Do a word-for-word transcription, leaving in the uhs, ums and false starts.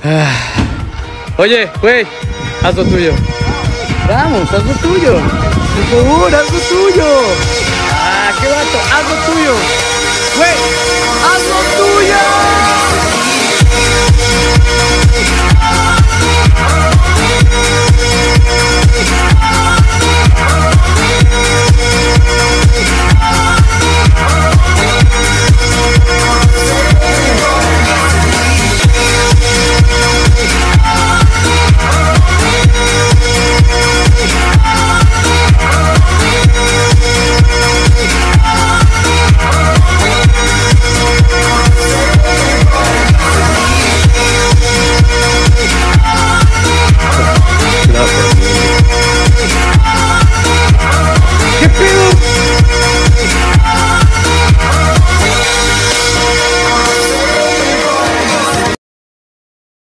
Ah. Oye, güey, haz lo tuyo. Vamos, haz lo tuyo. Por favor, haz lo tuyo. Ah, qué vato, haz lo tuyo. Güey, haz lo tuyo.